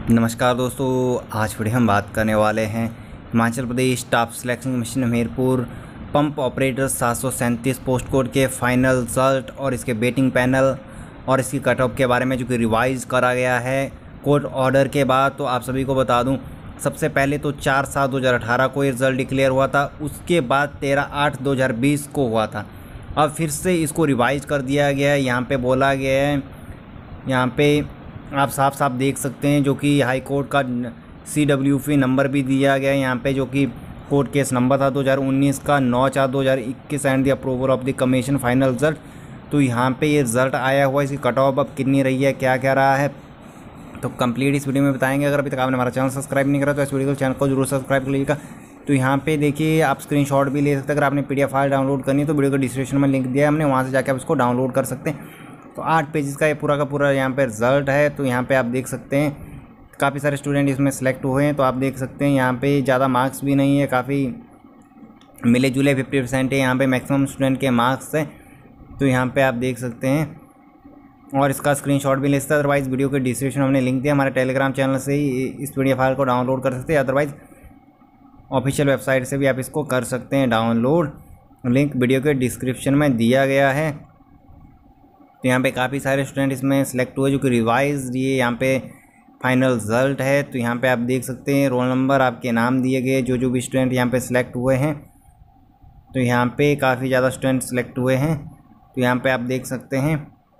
नमस्कार दोस्तों, आज फिर हम बात करने वाले हैं Himachal Pradesh staff selection commission Hamirpur pump operator 737 post code के फाइनल रिजल्ट और इसके वेटिंग पैनल और इसकी कट ऑफ के बारे में जो कि रिवाइज़ करा गया है कोर्ट ऑर्डर के बाद। तो आप सभी को बता दूं, सबसे पहले तो 4/7/2018 को ये रिज़ल्ट डिक्लेयर हुआ था, उसके बाद 13/8/2020 को हुआ था। अब फिर से इसको रिवाइज़ कर दिया गया है। यहाँ पे बोला गया है, यहाँ पे आप साफ साफ देख सकते हैं जो कि हाई कोर्ट का CWP नंबर भी दिया गया है यहाँ पे, जो कि कोर्ट केस नंबर था 2019 का 9/4/2021 and the approval of the commission final result. तो यहाँ पे ये रिज़ल्ट आया हुआ है, इसकी कट ऑफ अब कितनी रही है, क्या क्या रहा है, तो कंप्लीट इस वीडियो में बताएंगे। अगर अभी तक आपने हमारा चैनल सब्सक्राइब नहीं करा तो इस वीडियो को चैनल को जरूर सब्सक्राइब कर लीजिएगा। तो यहाँ पे देखिए, आप स्क्रीनशॉट भी ले सकते हैं। अगर आपने PDF फाइल डाउनलोड करनी है तो वीडियो को डिस्क्रिप्शन में लिंक दिया है हमने, वहाँ से जाकर आप इसको डाउनलोड कर सकते हैं। तो 8 पेजेस का ये पूरा का पूरा यहाँ पे रिज़ल्ट है। तो यहाँ पे आप देख सकते हैं काफ़ी सारे स्टूडेंट इसमें सेलेक्ट हुए हैं। तो आप देख सकते हैं यहाँ पे ज़्यादा मार्क्स भी नहीं है, काफ़ी मिले जुले 50% है यहाँ पे मैक्सिमम स्टूडेंट के मार्क्स है। तो यहाँ पे आप देख सकते हैं और इसका स्क्रीनशॉट भी ले सकते हैं। अदरवाइज़ वीडियो के डिस्क्रिप्शन में हमने लिंक दिया, हमारे टेलीग्राम चैनल से ही इस PDF फाइल को डाउनलोड कर सकते हैं। अदरवाइज़ ऑफिशियल वेबसाइट से भी आप इसको कर सकते हैं डाउनलोड, लिंक वीडियो के डिस्क्रिप्शन में दिया गया है। तो यहाँ पे काफ़ी सारे स्टूडेंट इसमें सेलेक्ट हुए जो कि रिवाइज ये यहाँ पे फाइनल रिजल्ट है। तो यहाँ पे आप देख सकते हैं रोल नंबर, आपके नाम दिए गए जो भी स्टूडेंट यहाँ पे सिलेक्ट हुए हैं। तो यहाँ पे काफ़ी ज़्यादा स्टूडेंट सेलेक्ट हुए हैं। तो यहाँ पे आप देख सकते हैं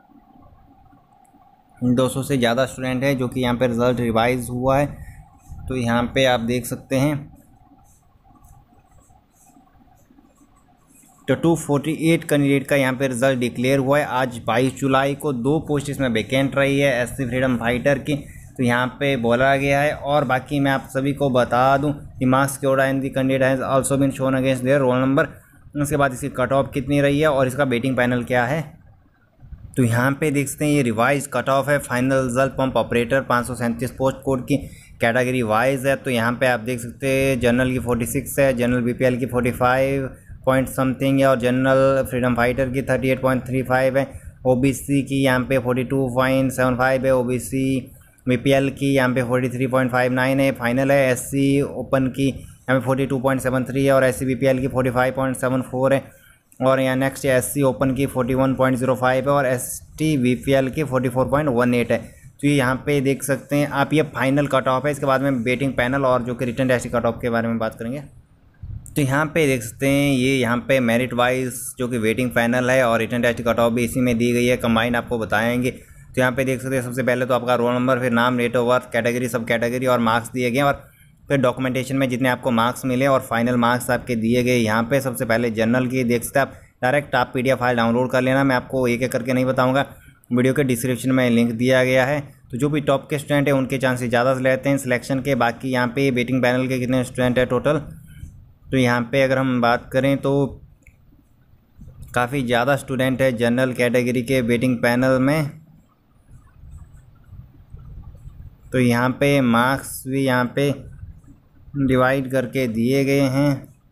200 से ज़्यादा स्टूडेंट है जो कि यहाँ पे रिज़ल्ट रिवाइज हुआ है। तो यहाँ पे आप देख सकते हैं तो 248 कैंडिडेट का यहाँ पे रिजल्ट डिक्लेयर हुआ है। आज 22 जुलाई को 2 पोस्ट इसमें वैकेंट रही है SC फ्रीडम फाइटर की। तो यहाँ पे बोला गया है। और बाकी मैं आप सभी को बता दूं, मार्क्स के order and the candidate has also been shown against their roll number. उसके बाद इसकी कट ऑफ कितनी रही है और इसका वेटिंग पैनल क्या है। तो यहाँ पे देख सकते हैं ये रिवाइज कट ऑफ है। Final result pump operator 537 post code की कैटेगरी वाइज है। तो यहाँ पे आप देख सकते हैं जनरल की 46 है, जनरल BPL की 45 पॉइंट समथिंग है और जनरल फ्रीडम फाइटर की 38.35 है। OBC की यहाँ पे 42.75 है, OBC BPL की यहाँ पे 43.59 है। फाइनल है SC ओपन की यहाँ पे 42.73 है और SC BPL की 45.74 है। और यहाँ नेक्स्ट SC ओपन की 41.05 है और ST BPL की 44.18 है। तो ये यहाँ पे देख सकते हैं आप, ये फाइनल कट ऑफ है। इसके बाद में वेटिंग पैनल और जो कि रिटन टेस्ट कट ऑफ के बारे में बात करेंगे। तो यहाँ पे देख सकते हैं ये यहाँ पे मेरिट वाइज जो कि वेटिंग पैनल है और रिटन टेस्ट कट ऑफ भी इसी में दी गई है, कंबाइन आपको बताएंगे। तो यहाँ पे देख सकते हैं सबसे पहले तो आपका रोल नंबर, फिर नाम, date of birth, category, sub category और मार्क्स दिए गए और फिर डॉक्यूमेंटेशन में जितने आपको मार्क्स मिले और फाइनल मार्क्स आपके दिए गए। यहाँ पे सबसे पहले जनरल की देख सकते हैं आप, डायरेक्ट आप PDF फाइल डाउनलोड कर लेना, मैं आपको एक एक करके नहीं बताऊँगा, वीडियो के डिस्क्रिप्शन में लिंक दिया गया है। तो जो भी टॉप के स्टूडेंट है उनके चांसेस ज़्यादा रहते हैं सिलेक्शन के। बाकी यहाँ पे वेटिंग पैनल के कितने स्टूडेंट है टोटल, तो यहाँ पे अगर हम बात करें तो काफ़ी ज़्यादा स्टूडेंट है जनरल कैटेगरी के वेटिंग पैनल में। तो यहाँ पे मार्क्स भी यहाँ पे डिवाइड करके दिए गए हैं।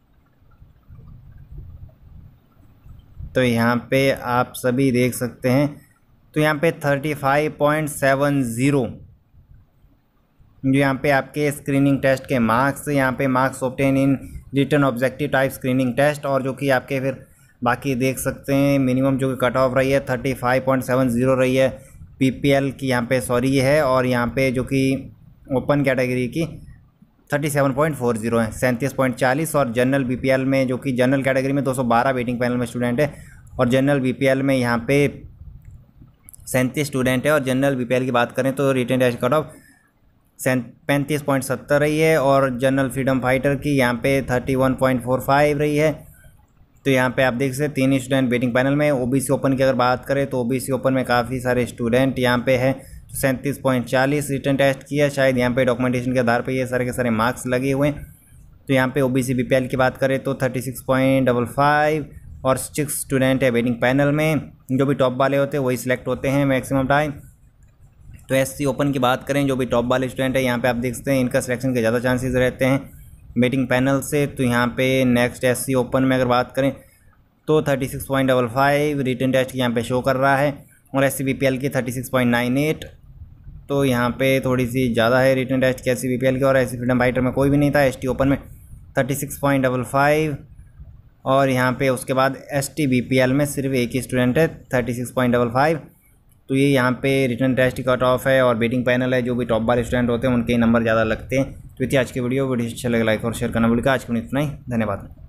तो यहाँ पे आप सभी देख सकते हैं। तो यहाँ पे 35.70 जो यहाँ पे आपके स्क्रीनिंग टेस्ट के मार्क्स, यहाँ पे marks obtain in written objective type screening test और जो कि आपके फिर बाकी देख सकते हैं मिनिमम जो कि कट ऑफ रही है 35.70 रही है। BPL की यहाँ पे सॉरी है और यहाँ पे जो कि ओपन कैटेगरी की 37.40 है, 37.40। और जनरल BPL में जो कि जनरल कैटेगरी में 212 वेटिंग पैनल में स्टूडेंट है और जनरल BPL में यहाँ पे 37 स्टूडेंट है। और जनरल BPL की बात करें तो रिटन टेस्ट कट ऑफ 35.70 रही है और जनरल फ्रीडम फाइटर की यहाँ पे 31.45 रही है। तो यहाँ पे आप देख सकते हैं 3 स्टूडेंट वेटिंग पैनल में। OBC ओपन की अगर बात करें तो OBC ओपन में काफ़ी सारे स्टूडेंट यहाँ पे है। 37.40 रिटन टेस्ट किया, शायद यहाँ पे डॉक्यूमेंटेशन के आधार पे ये सारे के सारे मार्क्स लगे हुए हैं। तो यहाँ पे OBC BPL की बात करें तो 36.55 और 6 स्टूडेंट है वेटिंग पैनल में। जो भी टॉप वाले होते हैं वही सिलेक्ट होते हैं मैक्सिमम टाइम। तो SC ओपन की बात करें, जो भी टॉप वाले स्टूडेंट है यहाँ पे आप देख सकते हैं इनका सिलेक्शन के ज़्यादा चांसेस रहते हैं वेटिंग पैनल से। तो यहाँ पे नेक्स्ट SC ओपन में अगर बात करें तो 36.55 रिटन टेस्ट यहाँ पे शो कर रहा है और SC BPL की 36.98। तो यहाँ पे थोड़ी सी ज़्यादा है रिटर्न टेस्ट के SCBPL के, और SC फ्रीडम फाइटर में कोई भी नहीं था। ST ओपन में 36.55 और यहाँ पे उसके बाद STBPL में सिर्फ एक ही स्टूडेंट है 36.55। तो ये यहाँ पे रिटर्न टेस्ट कट ऑफ है और बेटिंग पैनल है। जो भी टॉप वाले स्टूडेंट होते हैं उनके नंबर ज़्यादा लगते हैं। तो इतनी आज की वीडियो अच्छा लगे लाइक और शेयर करना भूलिएगा। आज के लिए इतना ही, धन्यवाद।